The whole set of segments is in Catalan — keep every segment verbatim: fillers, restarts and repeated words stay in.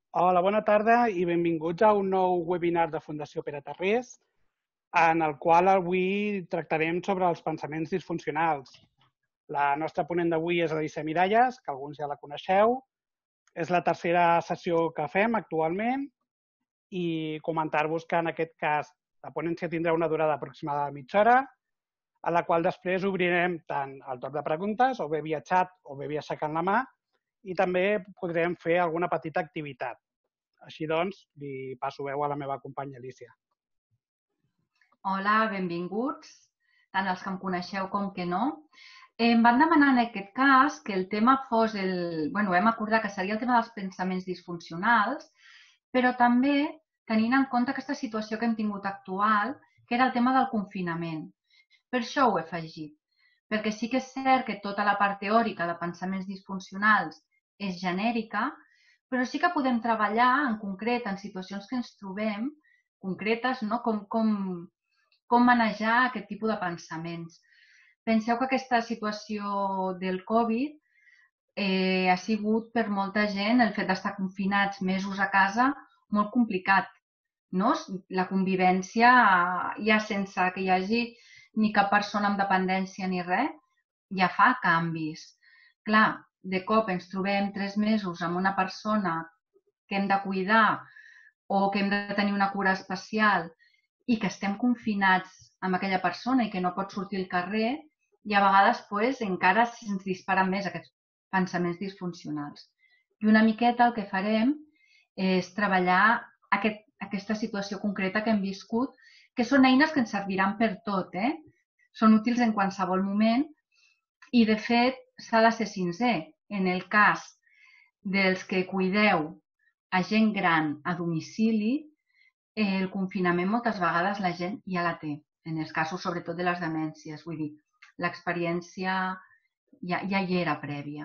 Hola, bona tarda i benvinguts a un nou webinar de Fundació Pere Tarrés, en el qual avui tractarem sobre els pensaments disfuncionals. La nostra ponent d'avui és Alicia Miralles, que alguns ja la coneixeu. És la tercera sessió que fem actualment i comentar-vos que en aquest cas la ponència tindrà una durada aproximada de mitja hora, a la qual després obrirem tant el torn de preguntes, o bé via xat o bé via aixecant la mà, i també podrem fer alguna petita activitat. Així doncs, li passo veu a la meva companya Alicia. Hola, benvinguts, tant els que em coneixeu com que no. Em van demanar en aquest cas que el tema fos el... Bueno, vam acordar que seria el tema dels pensaments disfuncionals, però també tenint en compte aquesta situació que hem tingut actual, que era el tema del confinament. Per això ho he afegit, perquè sí que és cert que tota la part teòrica de pensaments disfuncionals és genèrica, però sí que podem treballar en concret en situacions que ens trobem, concretes, no? com, com, com manejar aquest tipus de pensaments. Penseu que aquesta situació del Covid eh, ha sigut per molta gent el fet d'estar confinats mesos a casa molt complicat. No? La convivència, ja sense que hi hagi ni cap persona amb dependència ni res, ja fa canvis. Clar, de cop ens trobem tres mesos amb una persona que hem de cuidar o que hem de tenir una cura especial i que estem confinats amb aquella persona i que no pot sortir al carrer, i a vegades pues, encara se'ns disparen més aquests pensaments disfuncionals. I una miqueta el que farem és treballar aquest, aquesta situació concreta que hem viscut, que són eines que ens serviran per tot, eh? Són útils en qualsevol moment i, de fet, s'ha de ser sincer. En el cas dels que cuideu a gent gran a domicili, el confinament moltes vegades la gent ja la té, en els casos sobretot de les demències, vull dir, l'experiència ja, ja hi era prèvia.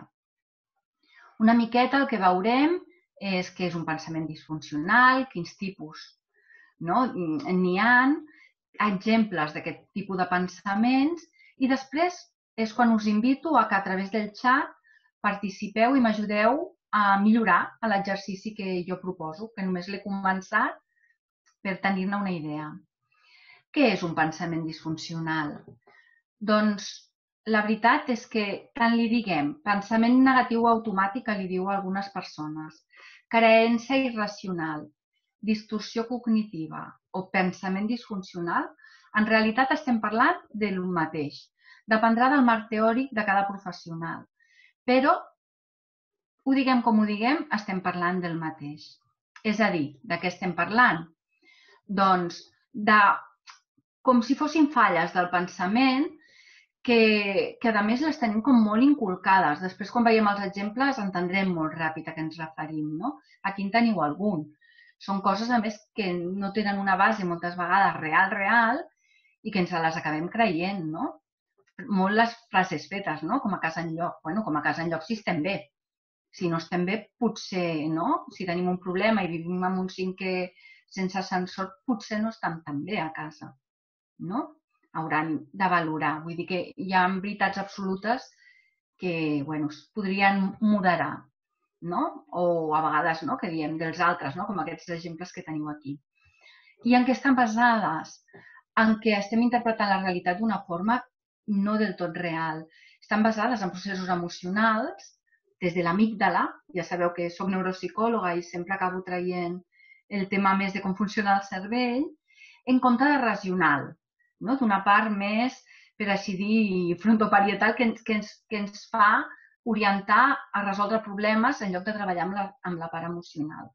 Una miqueta el que veurem és què és un pensament disfuncional, quins tipus. No? N'hi ha exemples d'aquest tipus de pensaments i després és quan us invito a que a través del xat participeu i m'ajudeu a millorar l'exercici que jo proposo, que només l'he començat per tenir-ne una idea. Què és un pensament disfuncional? Doncs la veritat és que tant li diguem pensament negatiu automàtic que li diu a algunes persones, creença irracional, distorsió cognitiva o pensament disfuncional, en realitat estem parlant del mateix. Dependrà del marc teòric de cada professional. Però, ho diguem com ho diguem, estem parlant del mateix. És a dir, de què estem parlant? Doncs de com si fossin falles del pensament que, que a més les tenim com molt inculcades. Després, quan veiem els exemples, entendrem molt ràpid a què ens referim, no? Aquí en teniu algun. Són coses, a més, que no tenen una base moltes vegades real, real, i que ens les acabem creient, no? Molt les frases fetes, no? Com a casa enlloc. Bueno, com a casa enlloc si estem bé. Si no estem bé, potser, no? Si tenim un problema i vivim en un cinquè sense ascensor, potser no estem tan bé a casa, no? Hauran de valorar. Vull dir que hi ha veritats absolutes que, bueno, es podrien moderar, no? O a vegades, no?, que diem dels altres, no?, com aquests exemples que teniu aquí. I en què estan basades? En què estem interpretant la realitat d'una forma no del tot real. Estan basades en processos emocionals, des de l'amígdala, ja sabeu que soc neuropsicòloga i sempre acabo traient el tema més de com funciona el cervell, en compte de racional, no? D'una part més, per així dir, frontoparietal, que ens, que ens, que ens fa orientar a resoldre problemes en lloc de treballar amb la, amb la part emocional.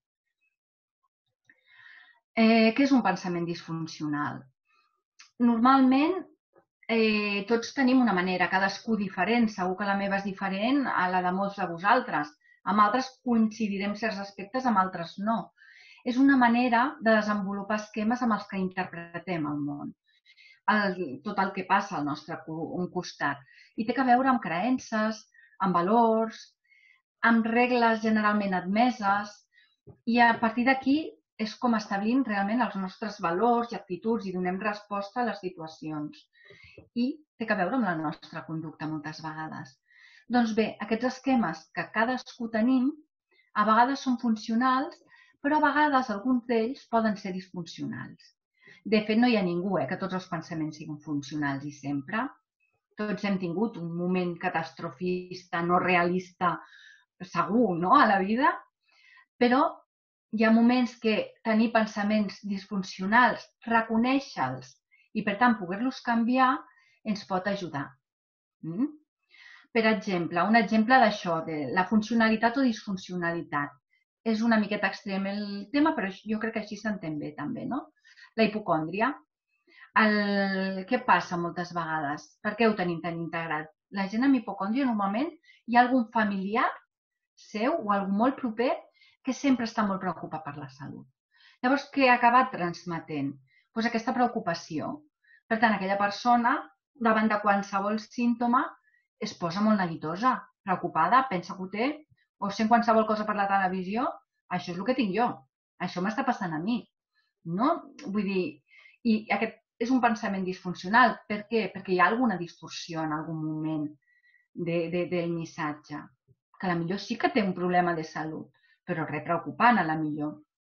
Eh, què és un pensament disfuncional? Normalment, eh, tots tenim una manera, cadascú diferent. Segur que la meva és diferent a la de molts de vosaltres. Amb altres coincidirem certs aspectes, amb altres no. És una manera de desenvolupar esquemes amb els que interpretem el món. El, tot el que passa al nostre un costat. I té a veure amb creences, amb valors, amb regles generalment admeses, i a partir d'aquí és com establim realment els nostres valors i actituds i donem resposta a les situacions. I té a veure amb la nostra conducta moltes vegades. Doncs bé, aquests esquemes que cadascú tenim a vegades són funcionals però a vegades alguns d'ells poden ser disfuncionals. De fet, no hi ha ningú eh, que tots els pensaments siguin funcionals i sempre. Tots hem tingut un moment catastrofista, no realista, segur, no?, a la vida, però hi ha moments que tenir pensaments disfuncionals, reconèixer-los i, per tant, poder-los canviar, ens pot ajudar. Mm? Per exemple, un exemple d'això, de la funcionalitat o disfuncionalitat. És una miqueta extrem el tema, però jo crec que així s'entén bé també, no? La hipocòndria. El... Què passa moltes vegades? Per què ho tenim tan integrat? La gent amb hipocòndria normalment hi ha algun familiar seu o algú molt proper que sempre està molt preocupat per la salut. Llavors, què ha acabat transmetent? Pues aquesta preocupació. Per tant, aquella persona, davant de qualsevol símptoma, es posa molt neguitosa, preocupada, pensa que ho té, o sent qualsevol cosa per la televisió, això és el que tinc jo, això m'està passant a mi. No? Vull dir, i aquest és un pensament disfuncional. Per què? Perquè hi ha alguna distorsió en algun moment de, de, del missatge. Que a la millor sí que té un problema de salut, però res preocupant, a la millor.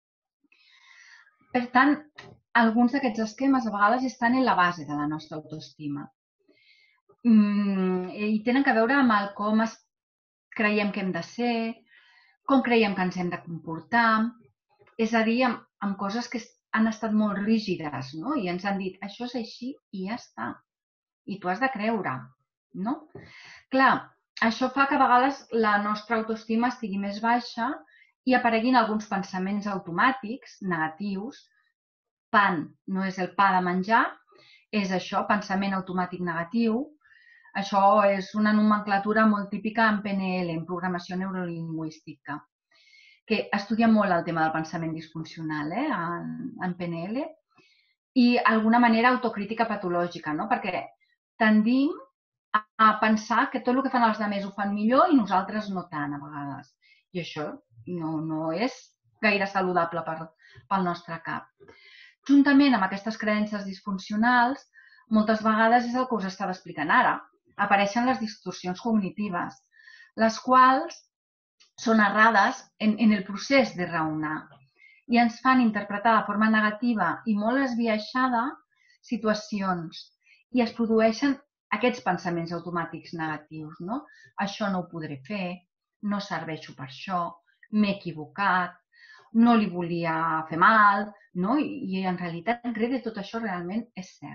Per tant, alguns d'aquests esquemes a vegades estan en la base de la nostra autoestima. Mm, i tenen a veure amb el com es creiem que hem de ser, com creiem que ens hem de comportar, és a dir, amb, amb coses que han estat molt rígides, no? I ens han dit, això és així i ja està. I tu has de creure, no? Clar, això fa que a vegades la nostra autoestima estigui més baixa i apareguin alguns pensaments automàtics, negatius. Pan no és el pa de menjar, és això, pensament automàtic negatiu. Això és una nomenclatura molt típica en P N L, en programació neurolingüística, que estudia molt el tema del pensament disfuncional eh, en, en P N L, i d'alguna manera autocrítica patològica, no? Perquè tendim a pensar que tot el que fan els altres ho fan millor i nosaltres no tant, a vegades. I això no, no és gaire saludable per, pel nostre cap. Juntament amb aquestes creences disfuncionals, moltes vegades és el que us estava explicant ara, apareixen les distorsions cognitives, les quals són errades en, en el procés de raonar i ens fan interpretar de forma negativa i molt esbiaixada situacions i es produeixen aquests pensaments automàtics negatius, no? Això no ho podré fer, no serveixo per això, m'he equivocat, no li volia fer mal, no? I, i en realitat, res de tot això realment és cert.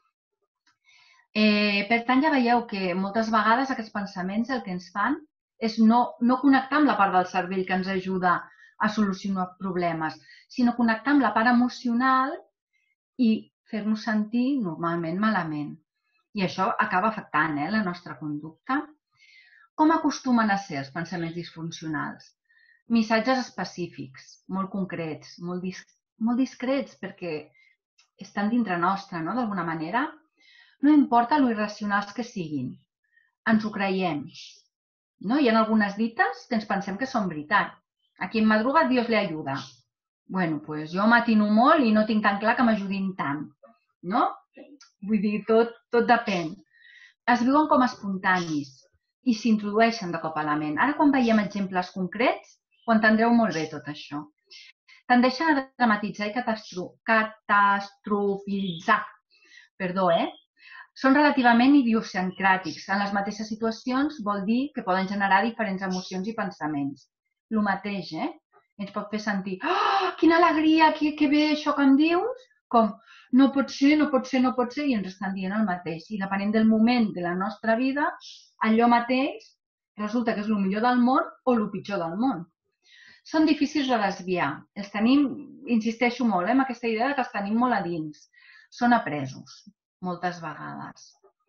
Eh, per tant, ja veieu que moltes vegades aquests pensaments el que ens fan és no, no connectar amb la part del cervell que ens ajuda a solucionar problemes, sinó connectar amb la part emocional i fer-nos sentir normalment malament. I això acaba afectant eh, la nostra conducta. Com acostumen a ser els pensaments disfuncionals? Missatges específics, molt concrets, molt, dis molt discrets, perquè estan dintre nostra, no?, d'alguna manera. No importa lo irracionals que siguin, ens ho creiem. No? Hi ha algunes dites que ens pensem que són veritat. A qui madruga, Dios le ayuda. Bueno, pues jo matino molt i no tinc tan clar que m'ajudin tant. No? Vull dir, tot, tot depèn. Es viuen com espontanis i s'introdueixen de cop a la ment. Ara, quan veiem exemples concrets, ho entendreu molt bé tot això. Tendeixen a dramatitzar i catastro catastrofitzar. Perdó, eh? Són relativament idiosincràtics. En les mateixes situacions vol dir que poden generar diferents emocions i pensaments. El mateix, eh? Ens pot fer sentir, oh, quina alegria, que, que bé això que em dius, com, no pot ser, no pot ser, no pot ser, i ens estan dient el mateix. I depenent del moment de la nostra vida, allò mateix resulta que és el millor del món o el pitjor del món. Són difícils de desviar. Els tenim, insisteixo molt, eh, en aquesta idea que els tenim molt a dins. Són apresos. Moltes vegades.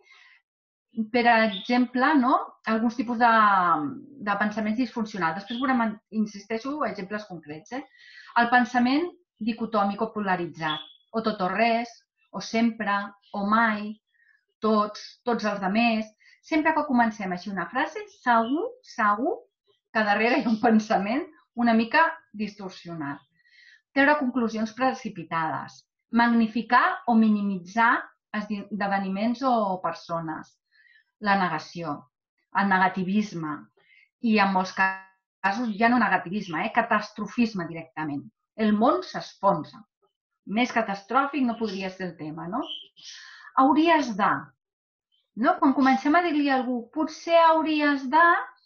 Per exemple, no? Alguns tipus de, de pensaments disfuncionals. Després veurem, insisteixo, exemples concrets. Eh? El pensament dicotòmic o polaritzat. O tot o res, o sempre, o mai, tots, tots els demés. Sempre que comencem així una frase, segur, segur, que darrere hi ha un pensament una mica distorsionat. Treure conclusions precipitades. Magnificar o minimitzar esdeveniments o persones, la negació, el negativisme i en molts casos casos ja no negativisme, eh? Catastrofisme directament. El món s'esponsa. Més catastròfic no podria ser el tema, no? Hauries de. No? Quan comencem a dir-li a algú, potser hauries de,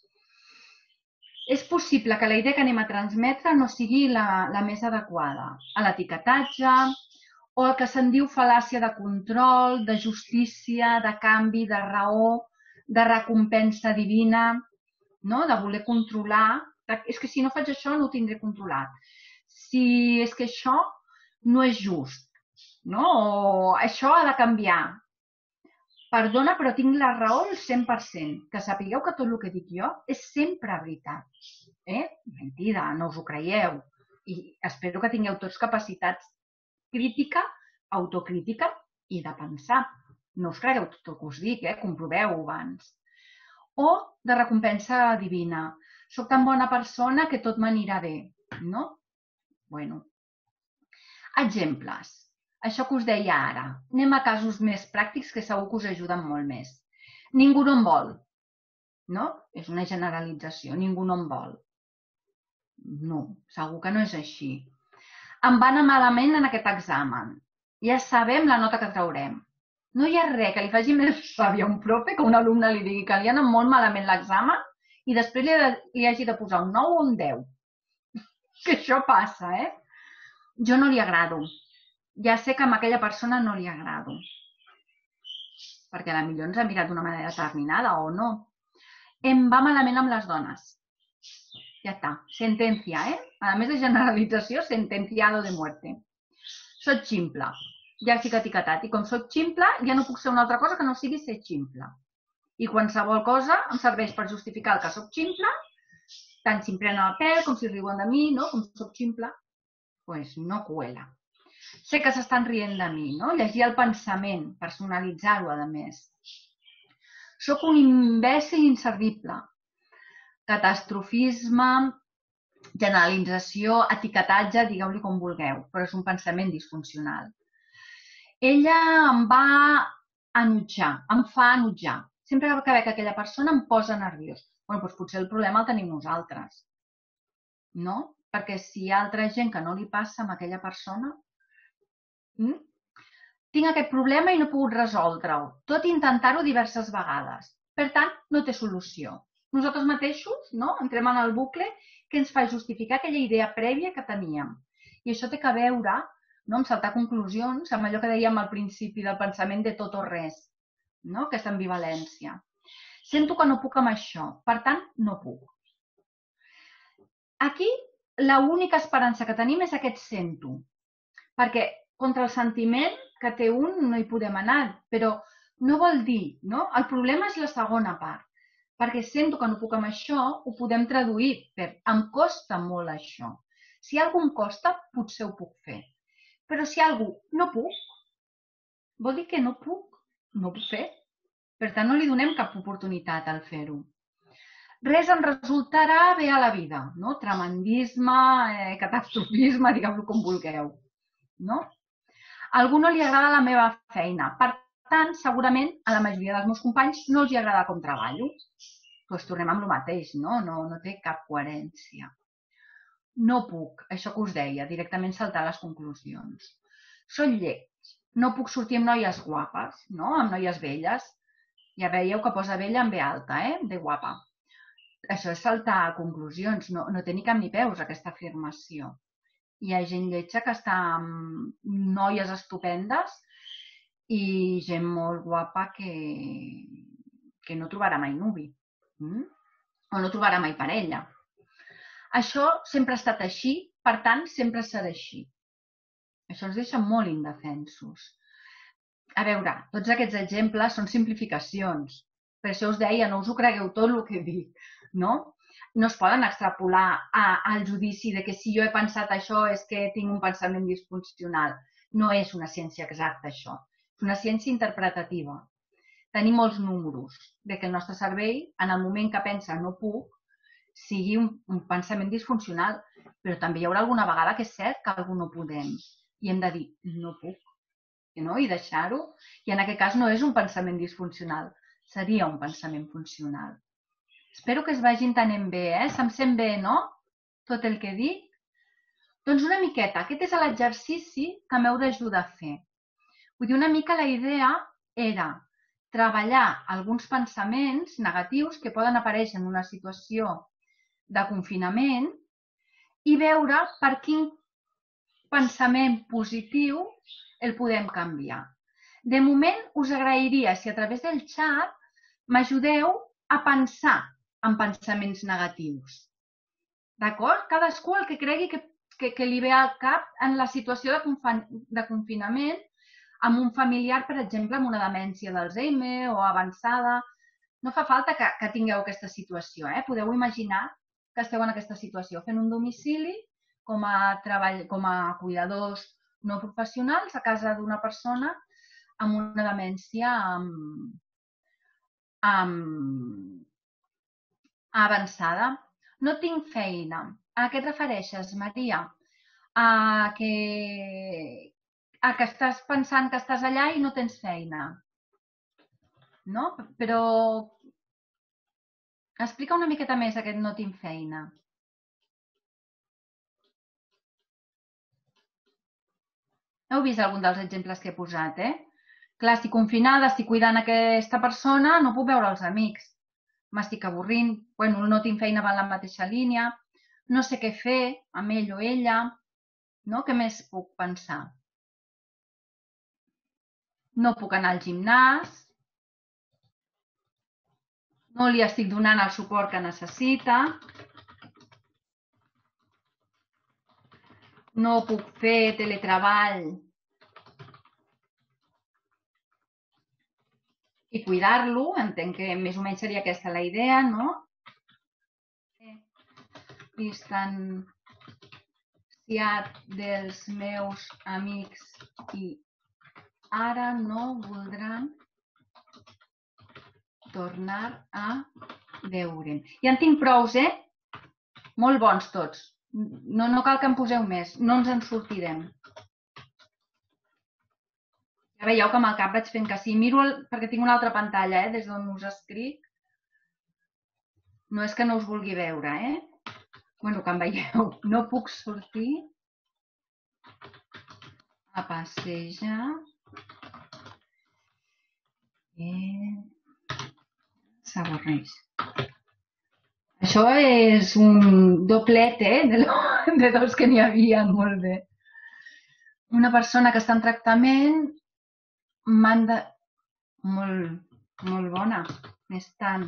és possible que la idea que anem a transmetre no sigui la, la més adequada. A l'etiquetatge, o el que se'n diu fal·làcia de control, de justícia, de canvi, de raó, de recompensa divina, no? De voler controlar. És que si no faig això no ho tindré controlat. Si és que això no és just, no? O això ha de canviar. Perdona, però tinc la raó al cent per cent. Que sapigueu que tot el que dic jo és sempre veritat. Eh? Mentida, no us ho creieu. I espero que tingueu tots capacitats crítica, autocrítica i de pensar. No us cregueu tot el que us dic, eh? Comproveu-ho abans. O de recompensa divina. Soc tan bona persona que tot m'anirà bé, no? Bueno. Exemples. Això que us deia ara. Anem a casos més pràctics que segur que us ajuden molt més. Ningú no em vol. No? És una generalització. Ningú no em vol. No, segur que no és així. Em va anar malament en aquest examen. Ja sabem la nota que traurem. No hi ha res que li faci més ràbia a un profe que un alumne li digui que li ha anat molt malament l'examen i després li, li hagi de posar un nou o un deu. Que això passa, eh? Jo no li agrado. Ja sé que a aquella persona no li agrado. Perquè potser ens ha mirat d'una manera determinada o no. Em va malament amb les dones. Ja està. Sentencia, eh? A més de generalització, sentenciado de muerte. Soc ximple. Ja estic etiquetat. I com soc ximple, ja no puc ser una altra cosa que no sigui ser ximple. I qualsevol cosa em serveix per justificar el que soc ximple, tant si em prenen el pèl com si riuen de mi, no? Com soc ximple, doncs no cuela. Sé que s'estan rient de mi, no? Llegir el pensament, personalitzar-ho, a més. Soc un imbècil inservible. Catastrofisme, generalització, etiquetatge, digueu-li com vulgueu, però és un pensament disfuncional. Ella em va enutjar, em fa enutjar. Sempre que veig que aquella persona em posa nerviós. Bé, doncs potser el problema el tenim nosaltres, no? Perquè si hi ha altra gent que no li passa amb aquella persona, mm? Tinc aquest problema i no he pogut resoldre-ho, tot intentar-ho diverses vegades. Per tant, no té solució. Nosaltres mateixos, no? Entrem en el bucle que ens fa justificar aquella idea prèvia que teníem. I això té que veure, no, amb saltar conclusions, amb allò que dèiem al principi del pensament de tot o res, no? Aquesta ambivalència. Sento que no puc amb això, per tant, no puc. Aquí, l'única esperança que tenim és aquest sento, perquè contra el sentiment que té un no hi podem anar, però no vol dir, no? El problema és la segona part, perquè sento que no puc amb això, ho podem traduir per em costa molt això. Si alguna cosa em costa, potser ho puc fer. Però si alguna cosa no puc, vol dir que no puc, no ho puc fer. Per tant, no li donem cap oportunitat al fer-ho. Res em resultarà bé a la vida, no? Tremendisme, eh, catastrofisme, digueu-lo com vulgueu, no? A algú no li agrada la meva feina. Per tant, segurament, a la majoria dels meus companys no els agrada com treballo. Doncs tornem amb el mateix, no? No, no té cap coherència. No puc, això que us deia, directament saltar les conclusions. Soc lleig. No puc sortir amb noies guapes, no? Amb noies velles. Ja veieu que posa vella amb ve alta, eh? De guapa. Això és saltar conclusions. No, no té ni cap ni peus, aquesta afirmació. Hi ha gent lletja que està amb noies estupendes i gent molt guapa que, que no trobarà mai nuvi. Mm? O no trobarà mai parella. Això sempre ha estat així, per tant, sempre serà així. Això ens deixa molt indefensos. A veure, tots aquests exemples són simplificacions. Per això us deia, no us ho cregueu tot el que dic, no? No es poden extrapolar al judici de que si jo he pensat això és que tinc un pensament disfuncional. No és una ciència exacta, això. És una ciència interpretativa. Tenim molts números de que el nostre cervell, en el moment que pensa no puc, sigui un, un pensament disfuncional, però també hi haurà alguna vegada que és cert que algú no podem. I hem de dir, no puc, no? I deixar-ho. I en aquest cas no és un pensament disfuncional, seria un pensament funcional. Espero que es vagi entenent bé, eh? Se'm sent bé, no? Tot el que dic. Doncs una miqueta, aquest és l'exercici que m'heu d'ajudar a fer. Vull dir, una mica la idea era treballar alguns pensaments negatius que poden aparèixer en una situació de confinament i veure per quin pensament positiu el podem canviar. De moment, us agrairia si a través del xat m'ajudeu a pensar en pensaments negatius. D'acord? Cadascú el que cregui que, que, que li ve al cap en la situació de, confin de confinament amb un familiar, per exemple, amb una demència d'Alzheimer o avançada. No fa falta que, que tingueu aquesta situació. Eh? Podeu imaginar que esteu en aquesta situació fent un domicili com a, treball, com a cuidadors no professionals a casa d'una persona amb una demència amb, amb, avançada. No tinc feina. A què et refereixes, Maria? A que, a que estàs pensant que estàs allà i no tens feina. No? Però explica una miqueta més aquest no tinc feina. Heu vist algun dels exemples que he posat, eh? Clar, estic confinada, estic cuidant aquesta persona, no puc veure els amics. M'estic avorrint, bueno, no tinc feina, va en la mateixa línia, no sé què fer amb ell o ella, no? Què més puc pensar? No puc anar al gimnàs, no li estic donant el suport que necessita, no puc fer teletreball i cuidar-lo, entenc que més o menys seria aquesta la idea, no? Distanciat dels meus amics i ara no voldran tornar a veure'm. Ja en tinc prous, eh? Molt bons tots. No, no cal que en poseu més, no ens en sortirem. Ja veieu que amb el cap vaig fent que sí. Miro el, perquè tinc una altra pantalla, eh, des d'on us escric. No és que no us vulgui veure, eh? Bueno, que em veieu. No puc sortir a passejar. Eh... S'avorreix. Això és un doblet, eh? De, de dos que n'hi havia, molt bé. Una persona que està en tractament manda... Molt, molt bona. M'estan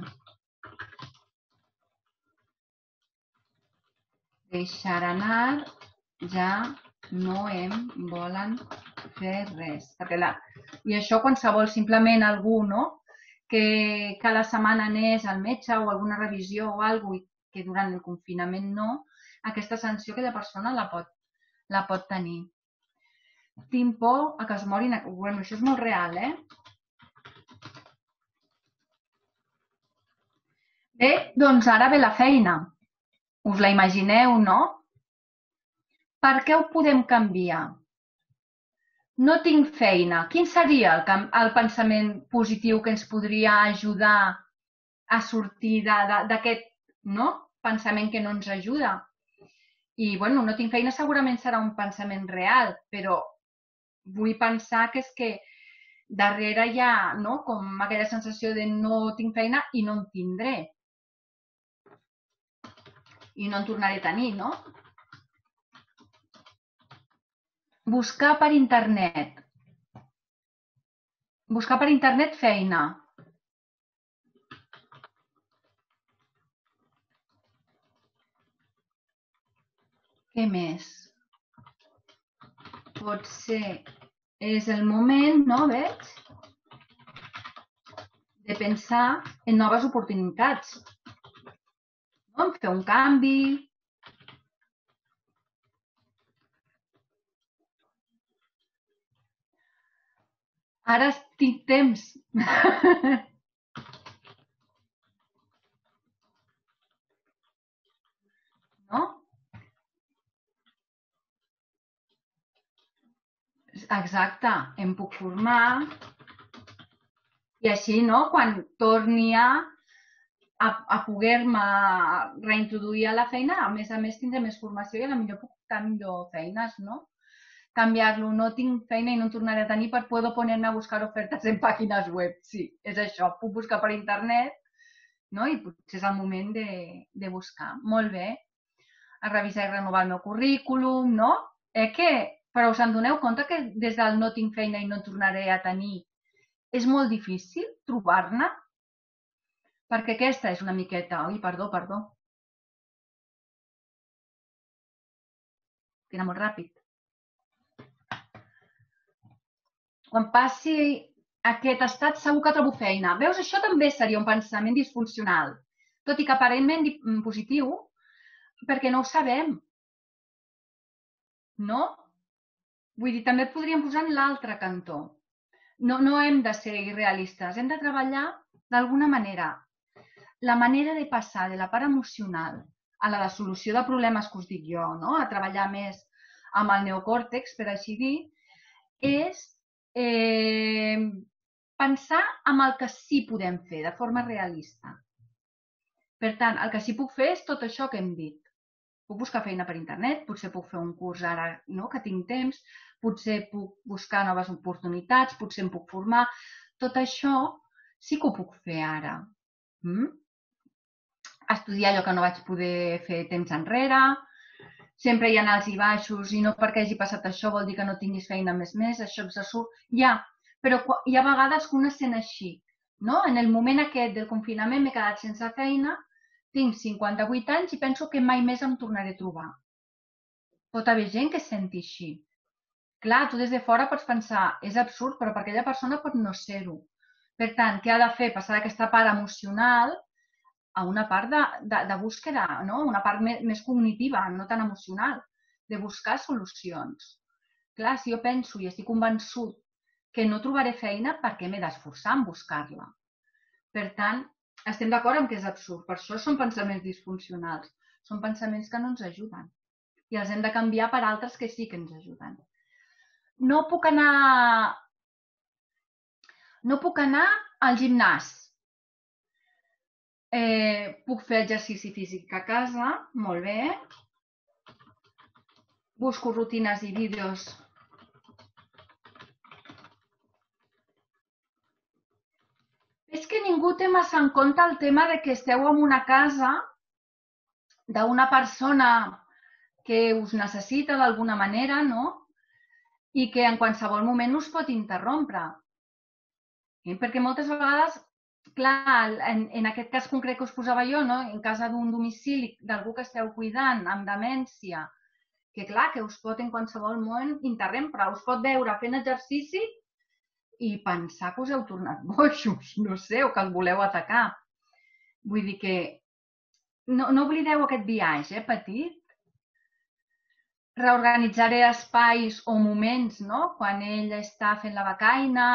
deixar anar, ja no em volen fer res. Perquè la... I això qualsevol, simplement algú, no? Que cada setmana anés al metge o alguna revisió o alguna cosa, que durant el confinament no, aquesta sanció aquella persona la pot, la pot tenir. Tinc por a que es morin... Bueno, això és molt real, eh? Bé, doncs ara ve la feina. Us la imagineu, no? Per què ho podem canviar? No tinc feina. Quin seria el, el pensament positiu que ens podria ajudar a sortir d'aquest, no? Pensament que no ens ajuda? I, bueno, no tinc feina segurament serà un pensament real, però vull pensar que és que darrere hi ha, no?, com aquella sensació de no tinc feina i no en tindré. I no en tornaré a tenir, no? Buscar per internet. Buscar per internet feina. Què més? Potser és el moment, no, veig, de pensar en noves oportunitats. No? Fer un canvi. Ara tinc temps. No? Exacte, em puc formar i així, no?, quan torni a, a poder-me reintroduir a la feina. A més a més, tindré més formació i potser puc tenir millor feines, no? Canviar-lo, no tinc feina i no en tornaré a tenir per poder poner-me a buscar ofertes en pàgines web. Sí, és això, puc buscar per internet, no? I potser és el moment de buscar. Molt bé. A revisar i renovar el meu currículum, no? Eh que, però us en doneu compte que des del no tinc feina i no en tornaré a tenir és molt difícil trobar-ne? Perquè aquesta és una miqueta... Ui, perdó, perdó. Que era molt ràpid. Quan passi aquest estat segur que trobo feina. Veus, això també seria un pensament disfuncional. Tot i que aparentment positiu, perquè no ho sabem. No? Vull dir, també et podríem posar en l'altre cantó. No, no hem de ser irrealistes, hem de treballar d'alguna manera. La manera de passar de la part emocional a la de solució de problemes que us dic jo, no? A treballar més amb el neocòrtex, per així dir, és eh, pensar en el que sí podem fer de forma realista. Per tant, el que sí puc fer és tot això que hem dit. Puc buscar feina per internet, potser puc fer un curs ara no, que tinc temps, potser puc buscar noves oportunitats, potser em puc formar. Tot això sí que ho puc fer ara. Mm? Estudiar allò que no vaig poder fer temps enrere. Sempre hi ha alts i baixos i no perquè hagi passat això vol dir que no tinguis feina més més. Això se surt. Ja, però hi ha vegades que una sent així. No? En el moment aquest del confinament m'he quedat sense feina, tinc cinquanta-vuit anys i penso que mai més em tornaré a trobar. Pot haver gent que senti així. Clar, tu des de fora pots pensar, és absurd, però per aquella persona pot no ser-ho. Per tant, què ha de fer? Passar d'aquesta part emocional a una part de, de, de búsqueda, no? Una part més, més cognitiva, no tan emocional, de buscar solucions. Clar, si jo penso i estic convençut que no trobaré feina, per què m'he d'esforçar en buscar-la? Per tant, estem d'acord amb que és absurd. Per això són pensaments disfuncionals. Són pensaments que no ens ajuden. I els hem de canviar per altres que sí que ens ajuden. No puc anar... No puc anar al gimnàs. Eh, puc fer exercici físic a casa, molt bé. Busco rutines i vídeos. És que ningú té massa en compte el tema de que esteu en una casa d'una persona que us necessita d'alguna manera, no? I que en qualsevol moment us pot interrompre. Perquè moltes vegades, clar, en, en aquest cas concret que us posava jo, no? En casa d'un domicili, d'algú que esteu cuidant amb demència, que clar, que us pot en qualsevol moment interrompre, us pot veure fent exercici i pensar que us heu tornat boixos, no sé, o que els voleu atacar. Vull dir que no, no oblideu aquest viatge, eh, petit. Reorganitzaré espais o moments, no? Quan ell està fent la becaina.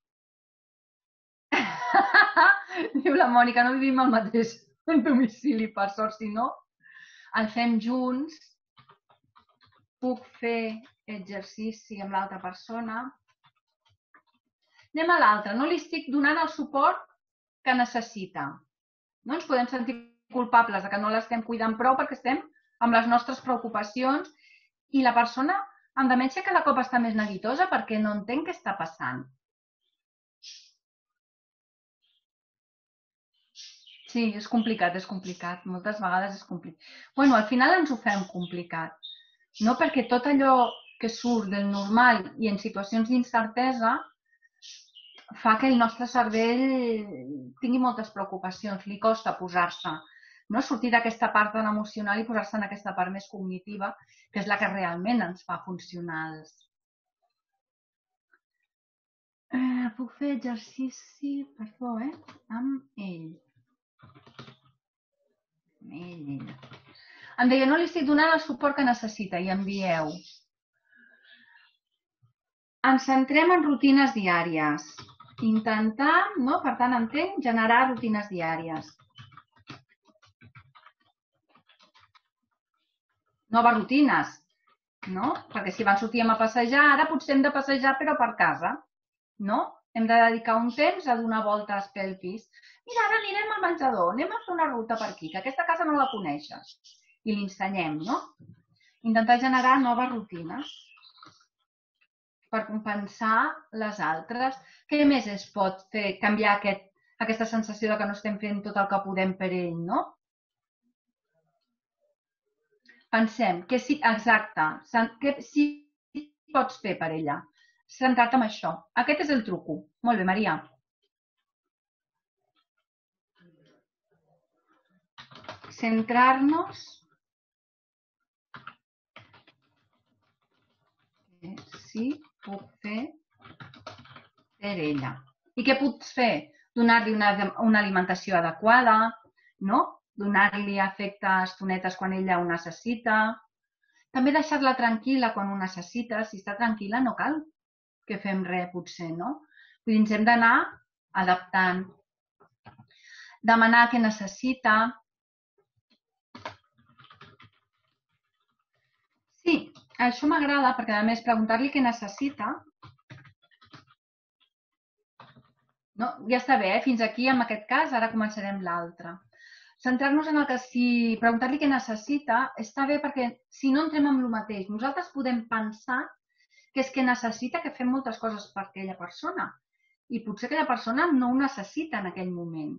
Diu la Mònica, no vivim al mateix domicili, per sort, si no, el fem junts. Puc fer exercici amb l'altra persona. Anem a l'altre. No li estic donant el suport que necessita. No ens podem sentir culpables de que no l'estem cuidant prou perquè estem amb les nostres preocupacions i la persona amb demència cada cop està més neguitosa perquè no entén què està passant. Sí, és complicat, és complicat. Moltes vegades és complicat. Bueno, al final ens ho fem complicat. No? Perquè tot allò que surt del normal i en situacions d'incertesa fa que el nostre cervell tingui moltes preocupacions, li costa posar-se, no? Sortir d'aquesta part tan emocional i posar-se en aquesta part més cognitiva, que és la que realment ens fa funcionals. Eh, puc fer exercici, perdó, eh? Amb ell. Amb ell, ella. Em deia, no li estic donant el suport que necessita i envieu. Ens centrem en rutines diàries. Intentar, no? Per tant, entenc, generar rutines diàries. Noves rutines, no? Perquè si van sortir a passejar, ara potser hem de passejar però per casa, no? Hem de dedicar un temps a donar voltes pel pis. Mira, ara anirem al menjador, anem a fer una ruta per aquí, que aquesta casa no la coneixes. I li ensenyem, no? Intentar generar noves rutines per compensar les altres. Què més es pot fer? Canviar aquest, aquesta sensació de que no estem fent tot el que podem per ell, no? Pensem que sí, exacte, que sí pots fer per ella. Centrar-te en això. Aquest és el truco. Molt bé, Maria. Centrar-nos que sí puc fer per ella. I què pots fer? Donar-li una, una alimentació adequada, no? Donar-li afecte a estonetes quan ella ho necessita. També deixar-la tranquil·la quan ho necessita. Si està tranquil·la no cal que fem res, potser, no? Vull dir, ens hem d'anar adaptant. Demanar què necessita. Sí, això m'agrada perquè, a més, preguntar-li què necessita. No? Ja està bé, eh? Fins aquí, en aquest cas, ara començarem l'altre. Centrar-nos en el que si preguntar-li què necessita està bé perquè si no entrem en el mateix, nosaltres podem pensar que és que necessita que fem moltes coses per aquella persona i potser aquella persona no ho necessita en aquell moment.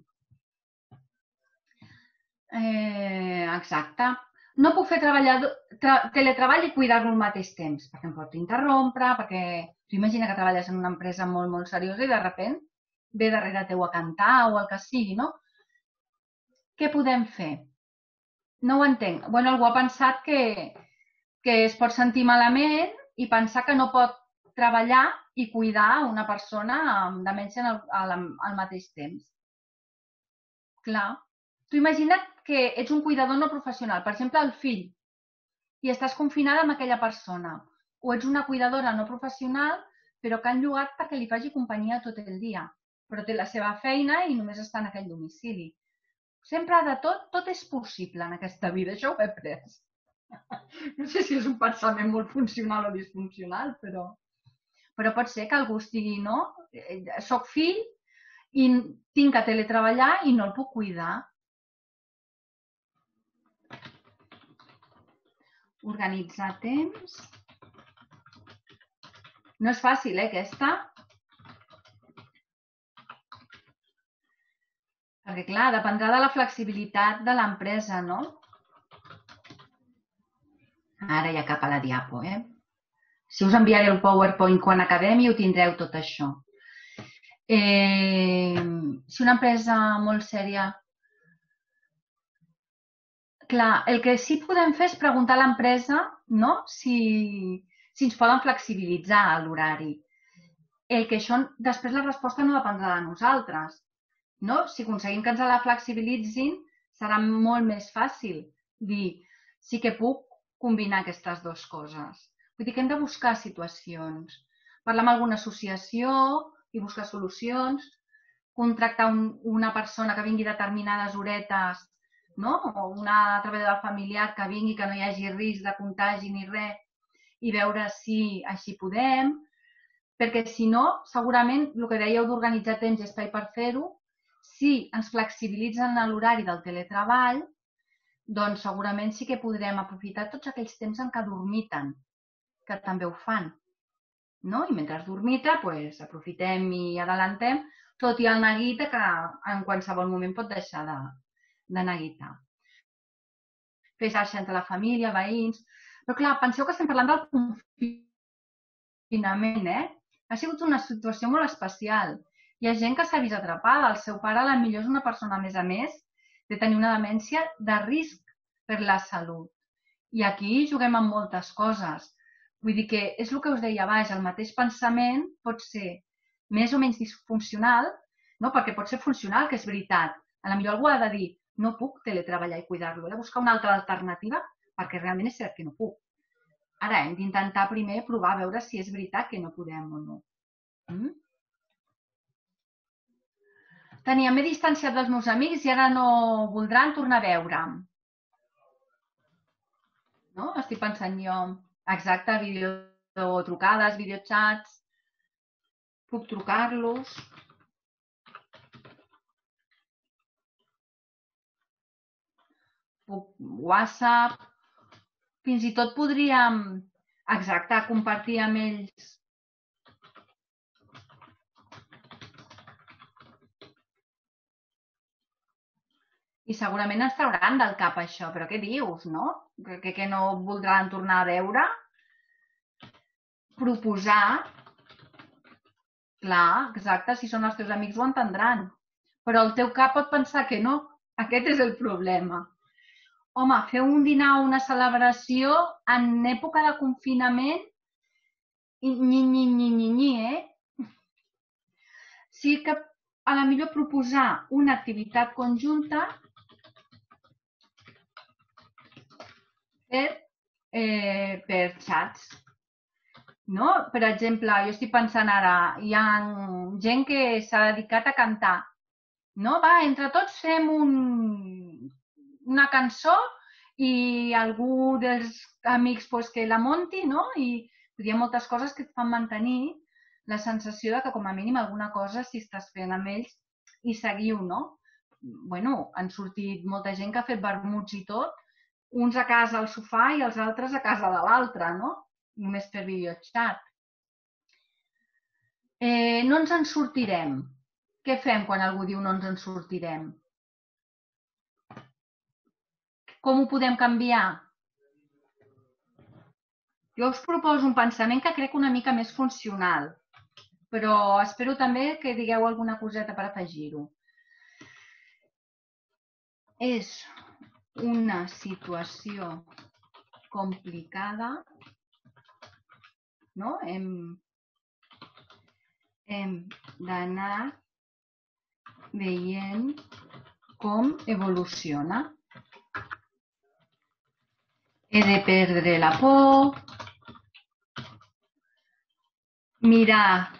Eh, exacte. No puc fer teletreball i cuidar-lo al mateix temps, perquè em pot interrompre, perquè tu imagina que treballes en una empresa molt, molt seriosa i de sobte ve darrere teu a cantar o el que sigui, no? Què podem fer? No ho entenc. Bueno, algú ha pensat que, que es pot sentir malament i pensar que no pot treballar i cuidar una persona amb demència al, al, al mateix temps. Clar. Tu imagina't que ets un cuidador no professional, per exemple, el fill, i estàs confinada amb aquella persona. O ets una cuidadora no professional, però que han llogat perquè li faci companyia tot el dia. Però té la seva feina i només està en aquell domicili. Sempre de tot, tot és possible en aquesta vida. Això ho he après. No sé si és un pensament molt funcional o disfuncional, però, però pot ser que algú estigui, no? Soc fill i tinc que teletreballar i no el puc cuidar. Organitzar temps. No és fàcil, eh, aquesta? Perquè, clar, dependrà de la flexibilitat de l'empresa, no? Ara ja cap a la diapo, eh? Si us enviaré el PowerPoint quan acabem i ho tindreu tot això. Eh, si una empresa molt sèria... Clar, el que sí podem fer és preguntar a l'empresa, no?, si, si ens poden flexibilitzar l'horari. El que això, després la resposta no dependrà de nosaltres. No? Si aconseguim que ens la flexibilitzin, serà molt més fàcil dir sí que puc combinar aquestes dues coses. Vull dir que hem de buscar situacions. Parlar amb alguna associació i buscar solucions, contractar un, una persona que vingui determinades horetes, no? O una treballadora familiar que vingui, que no hi hagi risc de contagi ni res, i veure si així podem, perquè si no, segurament, el que dèieu d'organitzar temps i espai per fer-ho, si ens flexibilitzen l'horari del teletreball, doncs segurament sí que podrem aprofitar tots aquells temps en què dormiten, que també ho fan. No? I mentre dormita, pues, aprofitem i adelantem, tot i el neguita que en qualsevol moment pot deixar de, de neguitar. Fer xarxa entre la família, veïns... Però clar, penseu que estem parlant del confinament, eh? Ha sigut una situació molt especial. Hi ha gent que s'ha vist atrapada. El seu pare, a millor, és una persona, a més a més, de tenir una demència de risc per la salut. I aquí juguem amb moltes coses. Vull dir que és el que us deia abans, el mateix pensament pot ser més o menys disfuncional, no? Perquè pot ser funcional, que és veritat. A la millor algú ha de dir, no puc teletreballar i cuidar-lo, he de buscar una altra alternativa perquè realment és cert que no puc. Ara hem d'intentar primer provar a veure si és veritat que no podem o no. Mm? Tenia, m'he distanciat dels meus amics i ara no voldran tornar a veure'm. No? Estic pensant jo. Exacte, vídeo trucades, videochats. Puc trucar-los. Puc WhatsApp. Fins i tot podríem, exacte, compartir amb ells. I segurament ens trauran del cap això, però què dius, no? Que, que no voldran tornar a veure? Proposar. Clar, exacte, si són els teus amics ho entendran. Però el teu cap pot pensar que no. Aquest és el problema. Home, fer un dinar o una celebració en època de confinament, nyi, nyi, nyi, nyi, nyi, eh? Sí que a la millor proposar una activitat conjunta per, eh, per xats. No? Per exemple, jo estic pensant ara, hi ha gent que s'ha dedicat a cantar. No? Va, entre tots fem un, una cançó i algú dels amics pues, que la monti, no? I hi ha moltes coses que et fan mantenir la sensació de que com a mínim alguna cosa si estàs fent amb ells i seguiu, no? Bueno, han sortit molta gent que ha fet vermuts i tot, uns a casa al sofà i els altres a casa de l'altre, no? Només per videochat. Eh, no ens en sortirem. Què fem quan algú diu no ens en sortirem? Com ho podem canviar? Jo us proposo un pensament que crec una mica més funcional, però espero també que digueu alguna coseta per afegir-ho. És una situació complicada, no? Hem, hem d'anar veient com evoluciona. He de perdre la por, mirar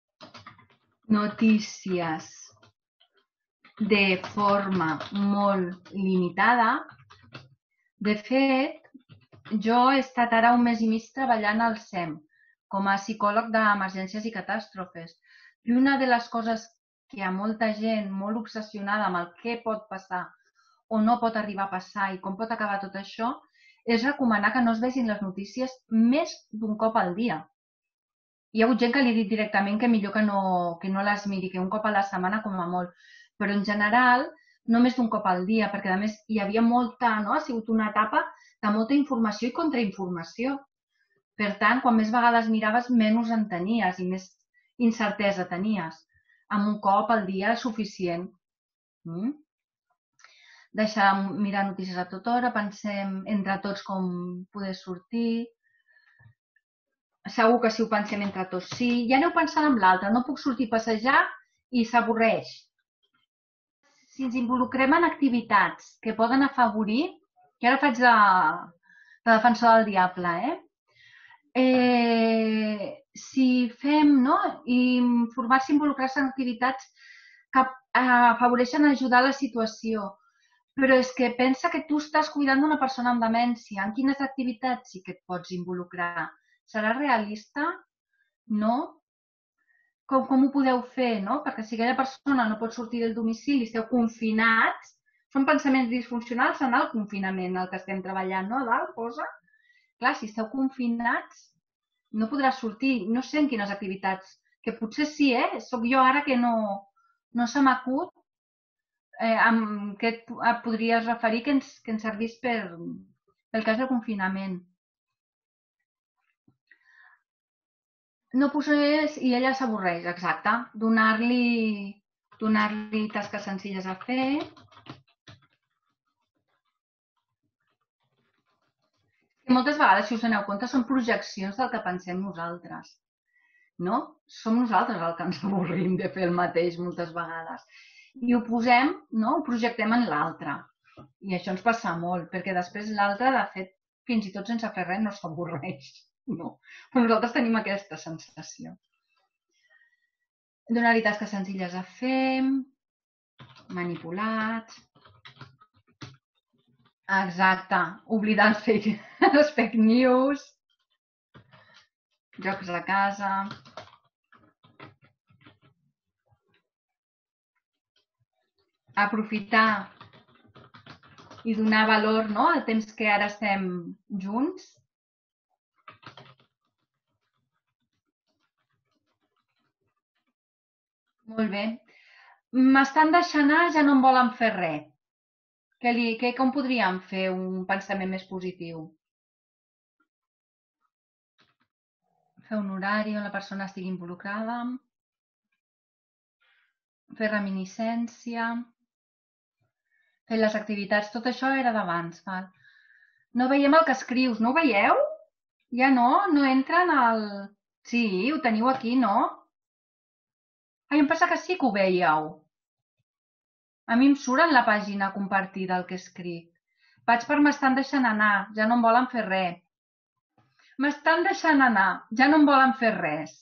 notícies de forma molt limitada. De fet, jo he estat ara un mes i mig treballant al S E M com a psicòleg d'emergències i catàstrofes. I una de les coses que hi ha molta gent molt obsessionada amb el què pot passar o no pot arribar a passar i com pot acabar tot això, és recomanar que no es vegin les notícies més d'un cop al dia. Hi ha hagut gent que li ha dit directament que millor que no, que no les miri, que un cop a la setmana com a molt. Però en general, no més d'un cop al dia, perquè a més hi havia molta, no? Ha sigut una etapa de molta informació i contrainformació. Per tant, quan més vegades miraves, menys en tenies i més incertesa tenies. Amb un cop al dia és suficient. Mm? Deixar mirar notícies a tota hora, pensem entre tots com poder sortir. Segur que si ho pensem entre tots sí. Ja aneu pensant en l'altre, no puc sortir a passejar i s'avorreix. Si ens involucrem en activitats que poden afavorir, que ara faig de, de defensor del diable, eh? Eh, si fem, no? I formar-se i involucrar-se en activitats que afavoreixen ajudar la situació. Però és que pensa que tu estàs cuidant d'una persona amb demència. En quines activitats sí que et pots involucrar? Serà realista? No? Com, com ho podeu fer, no? Perquè si aquella persona no pot sortir del domicili, esteu confinats, són pensaments disfuncionals en el confinament, el que estem treballant, no? A dalt, posa. Clar, si esteu confinats, no podràs sortir. No sé en quines activitats, que potser sí, eh? Soc jo ara que no, no se m'acut eh, amb què et, et podries referir que ens, que ens servís per, pel cas del confinament. No posés i ella s'avorreix, exacte. Donar-li donar-li tasques senzilles a fer. I moltes vegades, si us doneu compte, són projeccions del que pensem nosaltres. No? Som nosaltres el que ens avorrim de fer el mateix moltes vegades. I ho posem, no? Ho projectem en l'altre. I això ens passa molt, perquè després l'altre, de fet, fins i tot sense fer res, no s'avorreix. No. Però nosaltres tenim aquesta sensació. Donar-li tasques senzilles a fer, manipulats. Exacte. Oblidar els fake, els fake news. Jocs a casa. aprofitar i donar valor al temps que ara estem junts. Molt bé. M'estan deixant anar, ja no em volen fer res. Com podríem fer un pensament més positiu? Fer un horari on la persona estigui involucrada, fer reminiscència, fer les activitats, tot això era d'abans. No veiem el que escrius, no ho veieu? Ja no? No entra en el... Sí, ho teniu aquí, no? Ai, em passa que sí que ho veieu. A mi em surt en la pàgina compartida el que escric. Vaig per m'estan deixant anar, ja no em volen fer res. M'estan deixant anar, ja no em volen fer res.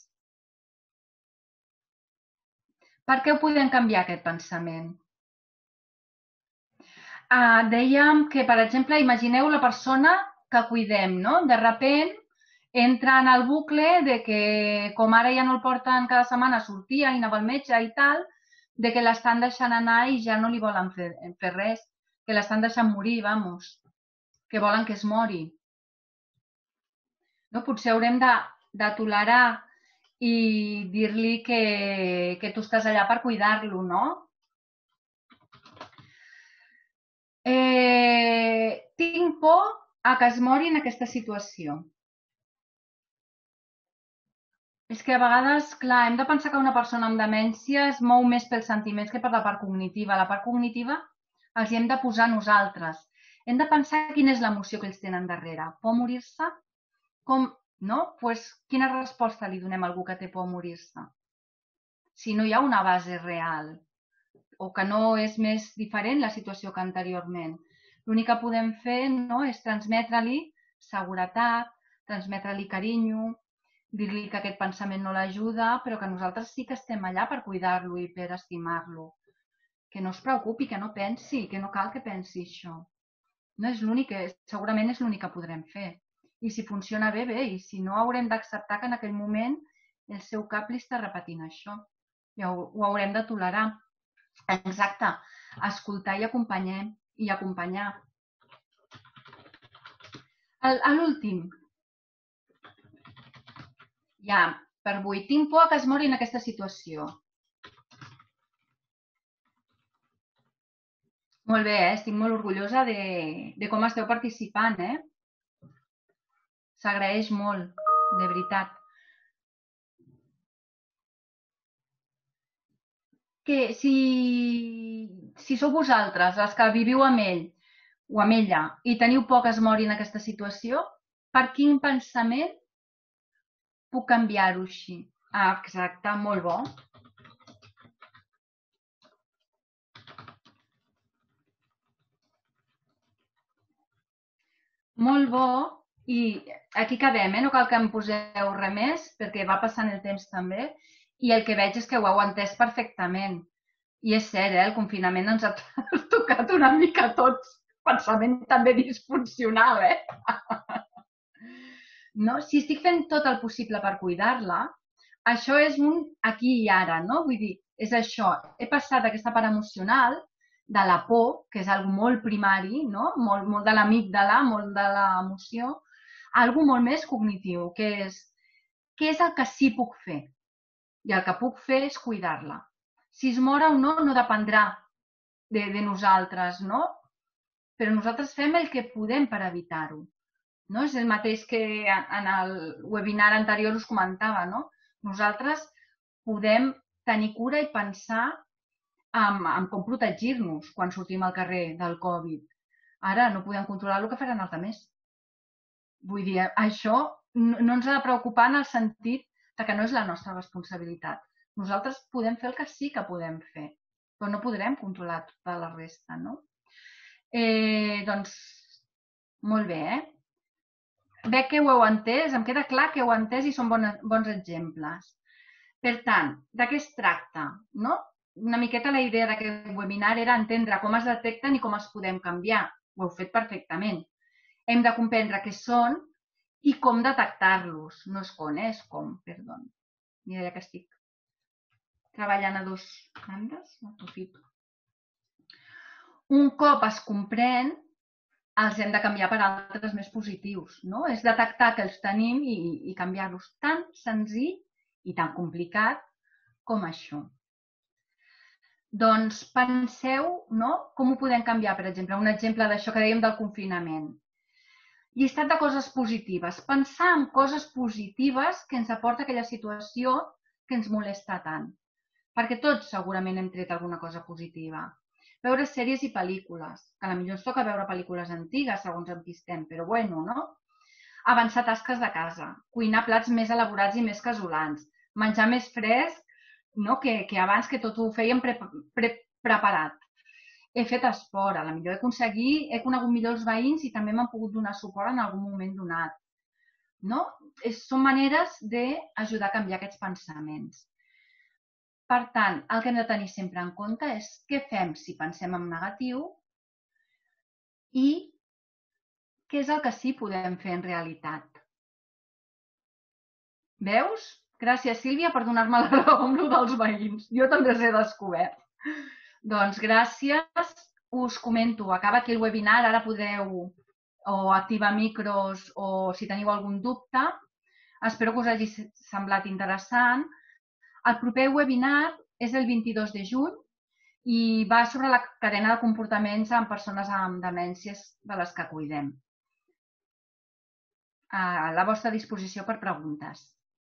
Per què ho podem canviar, aquest pensament? Ah, dèiem que, per exemple, imagineu la persona que cuidem, no? De repent entra en el bucle de que, com ara ja no el porten cada setmana, sortia i anava al metge i tal, de que l'estan deixant anar i ja no li volen fer, fer res, que l'estan deixant morir, vamos, que volen que es mori. No? Potser haurem de, de tolerar i dir-li que, que tu estàs allà per cuidar-lo, no? Eh, tinc por a que es mori en aquesta situació. És que a vegades, clar, hem de pensar que una persona amb demència es mou més pels sentiments que per la part cognitiva. La part cognitiva els hi hem de posar nosaltres. Hem de pensar quina és l'emoció que ells tenen darrere. Por a morir-se? Com, no? Pues, quina resposta li donem a algú que té por a morir-se? Si no hi ha una base real o que no és més diferent la situació que anteriorment. L'únic que podem fer no, és transmetre-li seguretat, transmetre-li carinyo, dir-li que aquest pensament no l'ajuda, però que nosaltres sí que estem allà per cuidar-lo i per estimar-lo. Que no es preocupi, que no pensi, que no cal que pensi això. No és l'únic, segurament és l'únic que podrem fer. I si funciona bé, bé, i si no haurem d'acceptar que en aquell moment el seu cap li està repetint això. I ho, ho haurem de tolerar. Exacte, escoltar i acompanyar. I acompanyar. A l'últim. Ja, per avui. Tinc por que es mori en aquesta situació. Molt bé, eh? Estic molt orgullosa de, de com esteu participant, eh? S'agraeix molt, de veritat. Que si, si sou vosaltres els que viviu amb ell o amb ella i teniu por que es mori en aquesta situació, per quin pensament puc canviar-ho així? Ah, exacte, molt bo. Molt bo, i aquí quedem, eh? No cal que em poseu res més, perquè va passant el temps també, i el que veig és que ho heu entès perfectament. I és cert, eh? El confinament ens ha tocat una mica a tots. Pensament també disfuncional, eh? No? Si estic fent tot el possible per cuidar-la, això és un aquí i ara, no? Vull dir, és això. He passat aquesta part emocional de la por, que és algo molt primari, no? Molt, molt de l'amígdala, molt de l'emoció, a algo molt més cognitiu, que és què és el que sí puc fer? I el que puc fer és cuidar-la. Si es mora o no, no dependrà de, de nosaltres, no? Però nosaltres fem el que podem per evitar-ho. No? És el mateix que en el webinar anterior us comentava, no? Nosaltres podem tenir cura i pensar en, en com protegir-nos quan sortim al carrer del Covid. Ara no podem controlar el que faran els altres. Vull dir, això no, no ens ha de preocupar en el sentit de que no és la nostra responsabilitat. Nosaltres podem fer el que sí que podem fer, però no podrem controlar tota la resta, no? Eh, doncs, molt bé, eh? Veig que ho heu entès, em queda clar que ho heu entès i són bons, bons exemples. Per tant, de què es tracta? No? Una miqueta la idea d'aquest webinar era entendre com es detecten i com es podem canviar. Ho heu fet perfectament. Hem de comprendre què són i com detectar-los. No és com, eh? És com, perdó. Mira, ja que estic treballant a dos bandes, aprofito. un cop es comprèn, els hem de canviar per altres més positius, no? És detectar que els tenim i, i canviar-los. Tan senzill i tan complicat com això. Doncs penseu, no?, com ho podem canviar, per exemple, un exemple d'això que dèiem del confinament. Llistat de coses positives. Pensar en coses positives que ens aporta aquella situació que ens molesta tant. Perquè tots segurament hem tret alguna cosa positiva. Veure sèries i pel·lícules, que potser ens toca veure pel·lícules antigues, segons amb qui estem, però bueno, no? Avançar tasques de casa, cuinar plats més elaborats i més casolans, menjar més fresc, no?, que, que abans que tot ho fèiem pre, pre, preparat. He fet esport, a la millor he aconseguit, he conegut millor els veïns i també m'han pogut donar suport en algun moment donat. No? És, són maneres d'ajudar a canviar aquests pensaments. Per tant, el que hem de tenir sempre en compte és què fem si pensem en negatiu i què és el que sí podem fer en realitat. Veus? Gràcies, Sílvia, per donar-me la raó amb el dels veïns. Jo també els he descobert. Doncs gràcies. Us comento, acaba aquí el webinar, ara podeu o activar micros o si teniu algun dubte. Espero que us hagi semblat interessant. El proper webinar és el vint-i-dos de juny i va sobre la cadena de comportaments en persones amb demències de les que cuidem. A la vostra disposició per preguntes.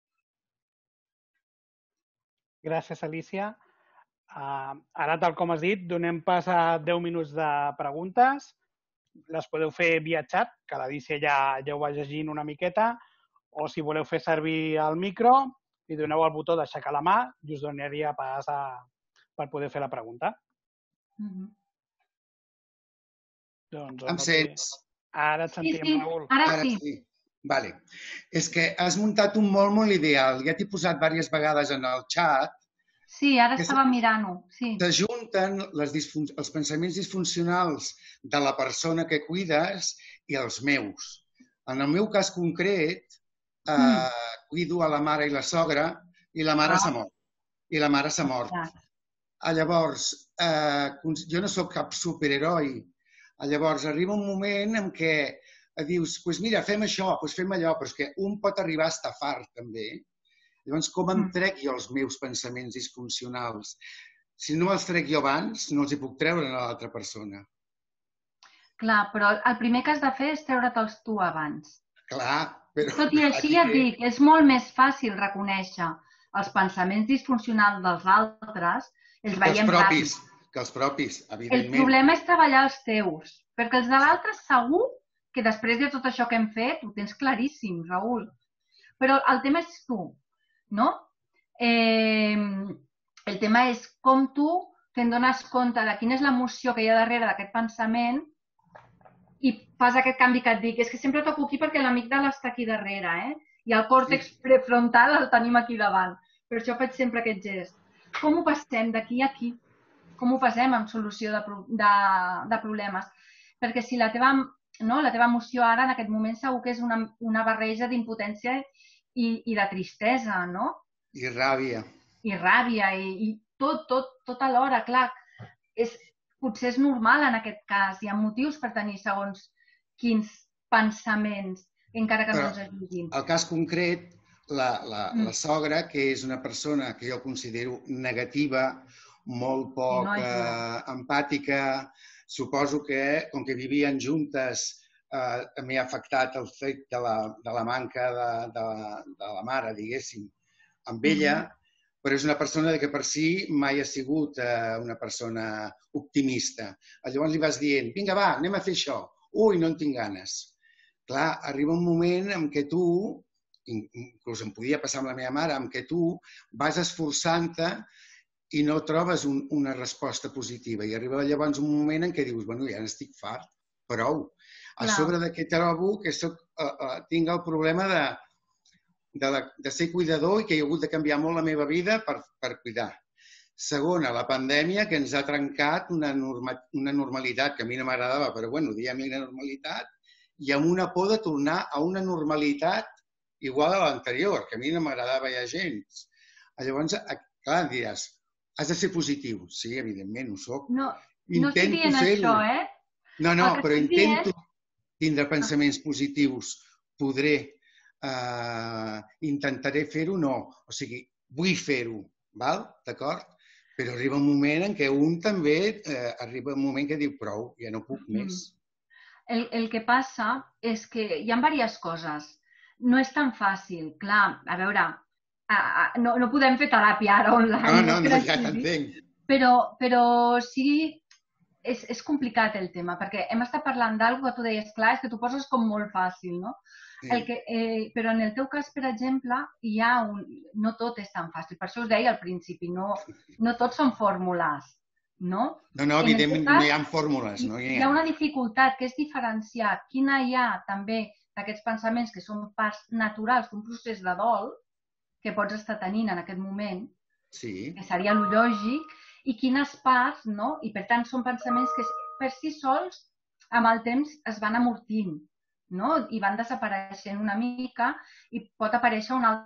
Gràcies, Alicia. Ara, tal com has dit, donem pas a deu minuts de preguntes. Les podeu fer via xat, que l'Alicia ja, ja ho va llegint una miqueta, o si voleu fer servir el micro, li doneu el botó d'aixecar la mà i us donaria pas a, per poder fer la pregunta. Mm-hmm. Doncs, em sents? Ara et sentim, sí, sí. Raül. Ara, Ara sí. sí. Vale. És que has muntat un molt, molt ideal. Ja t'he posat diverses vegades en el xat. Sí, ara estava mirant-ho. Sí. S'ajunten els pensaments disfuncionals de la persona que cuides i els meus. En el meu cas concret, eh, mm. cuido a la mare i la sogra i la mare ah. s'ha mort. I la mare s'ha mort. Ah. Llavors, eh, jo no sóc cap superheroi. Llavors, arriba un moment en què dius, pues mira, fem això, pues fem allò, però és que un pot arribar a estar fart, també. Llavors, com em trec jo els meus pensaments disfuncionals? Si no els trec jo abans, no els hi puc treure a l'altra persona. Clar, però el primer que has de fer és treure-te'ls tu abans. Clar, però... Tot i així ja et dic, és molt més fàcil reconèixer els pensaments disfuncionals dels altres, els veiem ràpid. Que els propis, evidentment. El problema és treballar els teus, perquè els de l'altre segur que després de tot això que hem fet ho tens claríssim, Raül. Però el tema és tu. No? Eh, el tema és com tu te'n dones compte de quina és l'emoció que hi ha darrere d'aquest pensament i fas aquest canvi que et dic. És que sempre toco aquí perquè l'amígdala està aquí darrere, eh? I el còrtex prefrontal el tenim aquí davant. Per això faig sempre aquest gest. Com ho passem d'aquí a aquí? Com ho passem en solució de, de, de problemes? Perquè si la teva, no, la teva emoció ara, en aquest moment, segur que és una, una barreja d'impotència I, i de tristesa, no? I ràbia. I ràbia, i, i tot, tot, tot alhora, clar. És, potser és normal en aquest cas. Hi ha motius per tenir segons quins pensaments, encara que Però, no ens ajudin. El cas concret, la, la, mm. la sogra, que és una persona que jo considero negativa, molt poc no eh, empàtica, suposo que, com que vivien juntes, Uh, també ha afectat el fet de la, de la manca de, de, de la mare, diguéssim, amb ella, mm-hmm. però és una persona que per si mai ha sigut uh, una persona optimista. Llavors li vas dient, vinga, va, anem a fer això. Ui, no en tinc ganes. Clar, arriba un moment en què tu, inclús em podia passar amb la meva mare, en què tu vas esforçant-te i no trobes un, una resposta positiva. I arriba llavors un moment en què dius, bueno, ja n'estic fart, prou. A sobre de que trobo que soc, uh, uh, tinc el problema de, de, la, de ser cuidador i que he hagut de canviar molt la meva vida per, per cuidar. Segona, la pandèmia que ens ha trencat una, norma, una normalitat que a mi no m'agradava, però bueno, diem una normalitat, i amb una por de tornar a una normalitat igual a l'anterior, que a mi no m'agradava ja gens. Llavors, clar, diràs, has de ser positiu. Sí, evidentment, ho soc. No. No estic dient això, eh? No, no, però intento tindre pensaments positius. Podré, intentaré fer-ho, no. O sigui, vull fer-ho, d'acord? Però arriba un moment en què un també arriba un moment que diu prou, ja no puc més. El que passa és que hi ha diverses coses. No és tan fàcil. Clar, a veure, no podem fer teràpia ara online. No, no, ja t'entenc. Però sí, és complicat el tema, perquè hem estat parlant d'alguna cosa que tu deies, clar, és que t'ho poses com molt fàcil, no? Però en el teu cas, per exemple, no tot és tan fàcil. Per això us deia al principi, no tot són fórmules, no? No, no, evidentment no hi ha fórmules. Hi ha una dificultat, que és diferenciar quina hi ha també d'aquests pensaments que són parts naturals d'un procés de dol que pots estar tenint en aquest moment, que seria el lògic, i quines parts, no? I per tant són pensaments que per si sols amb el temps es van amortint, no? I van desapareixent una mica i pot aparèixer una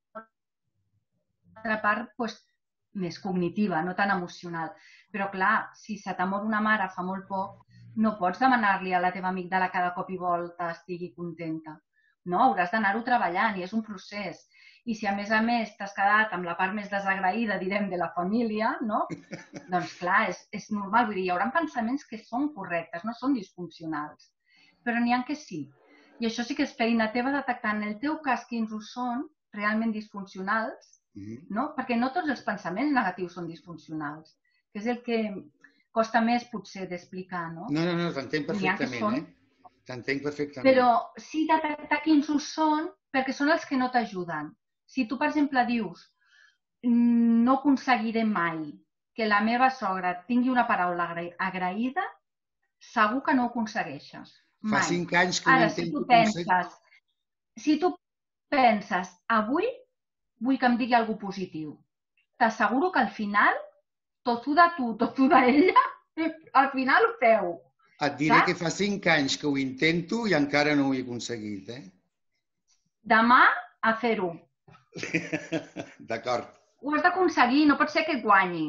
altra part més cognitiva, no tan emocional. Però clar, si se t'ha mort una mare fa molt poc, no pots demanar-li a la teva amigdala cada cop i volta estigui contenta. No, hauràs d'anar-ho treballant i és un procés. I si a més a més t'has quedat amb la part més desagraïda, direm, de la família, no? Doncs clar, és normal. Vull dir, hi haurà pensaments que són correctes, no són disfuncionals. Però n'hi ha que sí. I això sí que és feina teva detectar en el teu cas quins ho són realment disfuncionals, no? Perquè no tots els pensaments negatius són disfuncionals, que és el que costa més potser d'explicar, no? No, no, no, t'entenc perfectament, eh? T'entenc perfectament. Però sí detectar quins ho són perquè són els que no t'ajuden. Si tu, per exemple, dius no aconseguiré mai que la meva sogra tingui una paraula agraïda, segur que no ho aconsegueixes. Fa cinc anys que ho intento aconseguir. Si tu penses, avui vull que em digui alguna cosa positiu, t'asseguro que al final, tot ho de tu, tot ho d'ella, al final ho feu. Et diré que fa cinc anys que ho intento i encara no ho he aconseguit, eh? Demà, a fer-ho. D'acord. Ho has d'aconseguir, no pot ser que guanyi.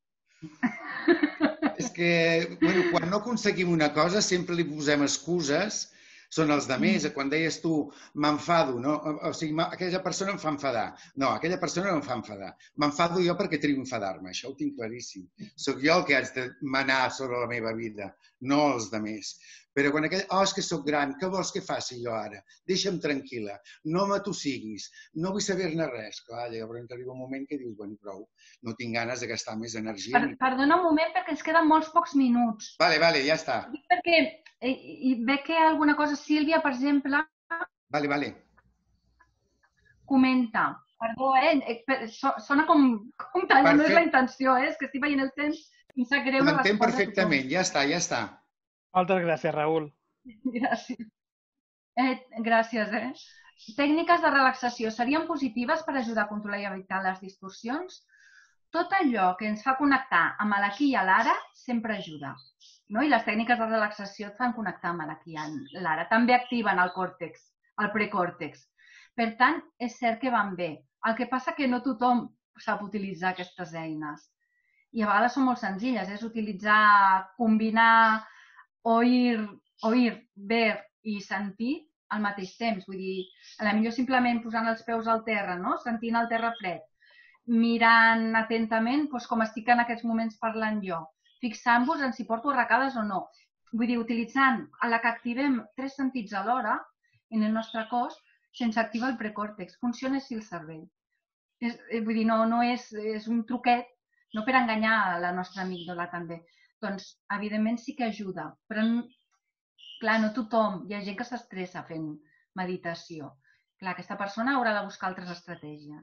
És que, bueno, quan no aconseguim una cosa sempre li posem excuses, són els altres. Quan deies tu, m'enfado, no? O sigui, aquella persona em fa enfadar. No, aquella persona no em fa enfadar. M'enfado jo perquè trio enfadar-me, això ho tinc claríssim. Soc jo el que haig de manar sobre la meva vida, no els altres. Però quan aquell, oh, és que sóc gran, què vols que faci jo ara? Deixa'm tranquil·la, no m'atossiguis, no vull saber-ne res. Clar, llavors arriba un moment que dius, bueno, prou, no tinc ganes de gastar més energia. Perdona un moment perquè ens queden molts pocs minuts. Vale, vale, ja està. Perquè veig que alguna cosa, Sílvia, per exemple... Vale, vale. Comenta. Perdó, eh? Sona com tallar, no és la intenció, eh? És que estic veient el temps i em sap greu no respondre. T'entenc perfectament, ja està, ja està. Moltes gràcies, Raül. Gràcies. Eh, gràcies, eh? Tècniques de relaxació serien positives per ajudar a controlar i evitar les distorsions? Tot allò que ens fa connectar amb l'aquí i l'ara sempre ajuda. No? I les tècniques de relaxació et fan connectar amb l'aquí i l'ara. També activen el còrtex, el precòrtex. Per tant, és cert que van bé. El que passa que no tothom sap utilitzar aquestes eines. I a vegades són molt senzilles. És utilitzar, combinar oir, oir, ver i sentir al mateix temps. Vull dir, potser simplement posant els peus al terra, no? Sentint el terra fred, mirant atentament doncs, com estic en aquests moments parlant jo, fixant-vos en si porto arracades o no. Vull dir, utilitzant a la que activem tres sentits alhora en el nostre cos, sense activar el precòrtex. Funciona així el cervell. És, vull dir, no, no és, és un truquet, no per enganyar la nostra amígdala també. Doncs, evidentment, sí que ajuda. Però, clar, no tothom. Hi ha gent que s'estressa fent meditació. Clar, aquesta persona haurà de buscar altres estratègies.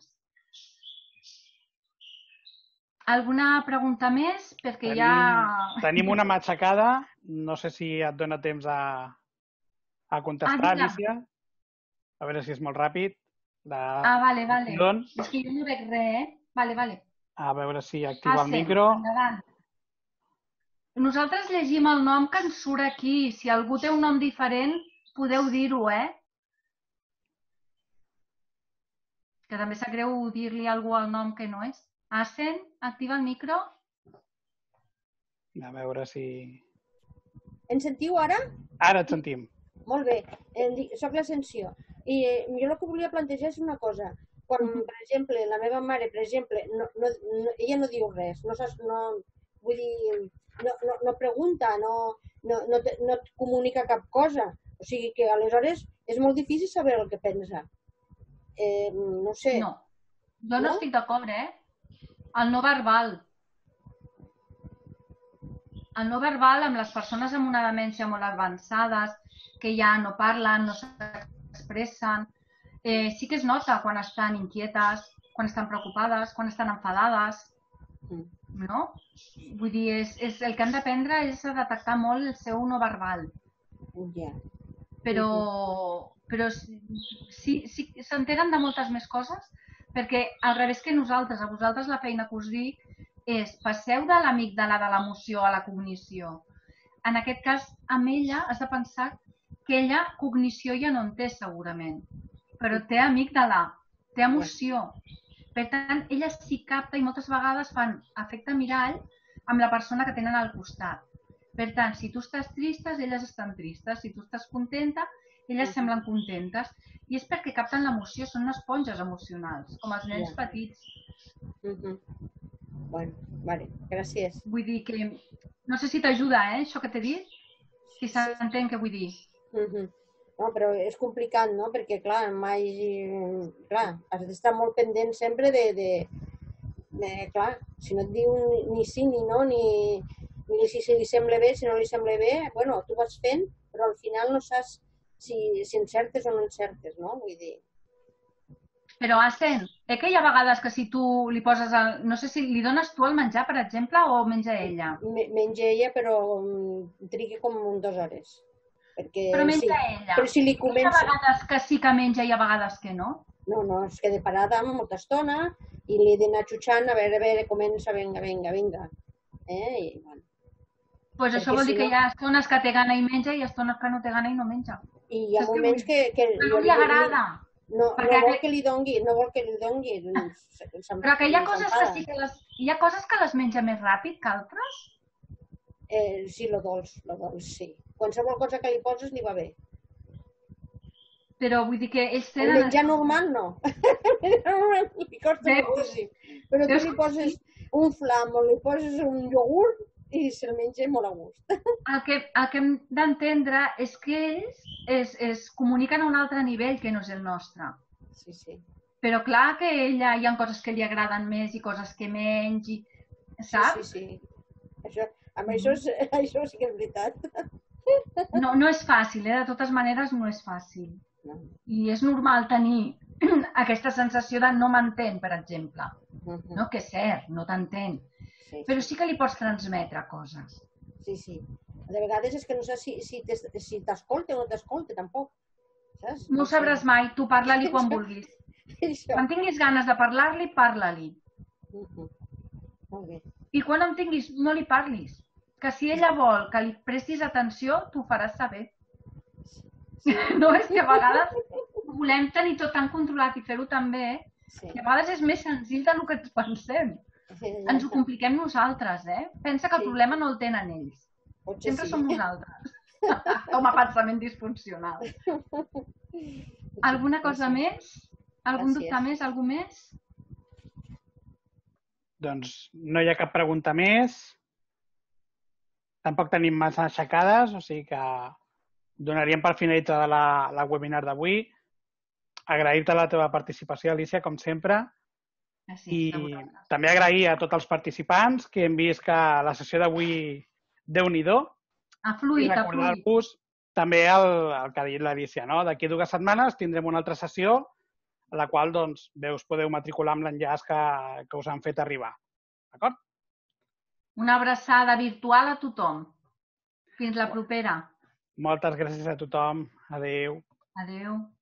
Alguna pregunta més? Perquè ja... Tenim una matxacada. No sé si et dona temps a, a contestar, Alicia. A veure si és molt ràpid. Ah, vale, vale. És que jo no veig res, eh? Vale, vale. A veure si activa el micro. Endavant. Nosaltres llegim el nom que ens surt aquí. Si algú té un nom diferent, podeu dir-ho, eh? Que també sap greu dir-li a algú el nom que no és. Asen, activa el micro. A veure si... Ens sentiu ara? Ara et sentim. Molt bé, soc l'Ascensió. I jo el que volia plantejar és una cosa. Quan, per exemple, la meva mare, per exemple, no, no, no, ella no diu res, no, no, vull dir, no, no, no pregunta, no, no, no, te, no et comunica cap cosa. O sigui que aleshores és molt difícil saber el que pensa. Eh, no sé. No, jo no, no? estic d'acord, eh? El no verbal. El no verbal amb les persones amb una demència molt avançades, que ja no parlen, no s'expressen, eh, sí que es nota quan estan inquietes, quan estan preocupades, quan estan enfadades, no? Vull dir, és, és, el que han d'aprendre és a detectar molt el seu no verbal. Ja. Però, però sí, sí s'entenen de moltes més coses, perquè al revés que nosaltres, a vosaltres la feina que us dic és passeu de l'amígdala de l'emoció a la cognició. En aquest cas, amb ella has de pensar que ella cognició ja no en té segurament, però té amígdala, té emoció. Per tant, ella s'hi capta i moltes vegades fan efecte mirall amb la persona que tenen al costat. Per tant, si tu estàs tristes, elles estan tristes. Si tu estàs contenta, elles semblen contentes. I és perquè capten l'emoció, són esponges emocionals, com els nens petits. Bueno, vale, gràcies. Vull dir que... No sé si t'ajuda, eh, això que t'he dit. Si s'entén què vull dir. No, però és complicat, no? Perquè, clar, mai... Clar, has d'estar molt pendent sempre de... de, de clar, si no et diu ni sí ni no, ni, ni si li sembla bé, si no li sembla bé, bueno, tu vas fent, però al final no saps si, si encertes o no encertes, no? Vull dir... Però, Ascen, eh que hi ha vegades que si tu li poses... El... No sé si li dones tu el menjar, per exemple, o menja ella? Menja ella, però trigui com dues hores. Perquè, però menja sí, ella. Però si li comença... Hi ha vegades que sí que menja i hi ha vegades que no? No, no, es queda parada molta estona i li he d'anar xutxant, a veure, a veure, comença, vinga, vinga, vinga. Eh? I, bueno. Pues això vol dir que hi ha estones que té gana i menja i estones que no té gana i no menja. I hi ha moments que... que no li agrada. No, no vol que li dongui, no vol que li dongui. Però que hi ha coses que sí que les... Hi ha coses que les menja més ràpid que altres? Eh, sí, lo dolç, lo dolç, sí. Qualsevol cosa que li poses li va bé. Però vull dir que ells tenen... El menjar normal no. Li costa moltíssim. Però tu li poses un flam o li poses un iogurt i se'l menja molt a gust. El que, el que hem d'entendre és que ells es, es comuniquen a un altre nivell que no és el nostre. Sí, sí. Però clar que ella hi ha coses que li agraden més i coses que menys, i, saps? Sí, sí, sí. Això, amb això, això sí que és veritat. No, no és fàcil, eh? De totes maneres no és fàcil. No. I és normal tenir aquesta sensació de no m'entén, per exemple. Uh-huh. No, que és cert, no t'entén. Sí, però sí que li pots transmetre coses. Sí, sí. De vegades és que no saps si, si t'escolta o no t'escolta, tampoc. Saps? No ho sabràs mai, tu parla-li quan vulguis. Quan tinguis ganes de parlar-li, parla-li. Uh-huh. Molt bé. I quan en tinguis, no li parlis. Que si ella vol que li prestis atenció, t'ho faràs saber. Sí. No, és que a vegades volem tenir tot tan controlat i fer-ho tan bé, sí. Que a vegades és més senzill del que ens pensem. Sí, ja ens ho compliquem nosaltres, eh? Pensa que el sí. problema no el tenen ells. Potser sempre sí. Som nosaltres. Com a pensament disfuncional. Alguna cosa més? Algun Gràcies. Dubte més? Algú més? Doncs no hi ha cap pregunta més. Tampoc tenim massa aixecades, o sigui que donaríem per finalitzada la, la webinar d'avui. Agrair-te la teva participació, Alicia, com sempre. I també agrair a tots els participants que hem vist que la sessió d'avui déu-n'hi-do. Ha fluït, ha fluït. I recordar-vos també el, el que ha dit l'Alicia, no? D'aquí dues setmanes tindrem una altra sessió a la qual, doncs, bé, us podeu matricular amb l'enllaç que, que us han fet arribar. D'acord? Una abraçada virtual a tothom. Fins la propera. Moltes gràcies a tothom. Adéu. Adéu.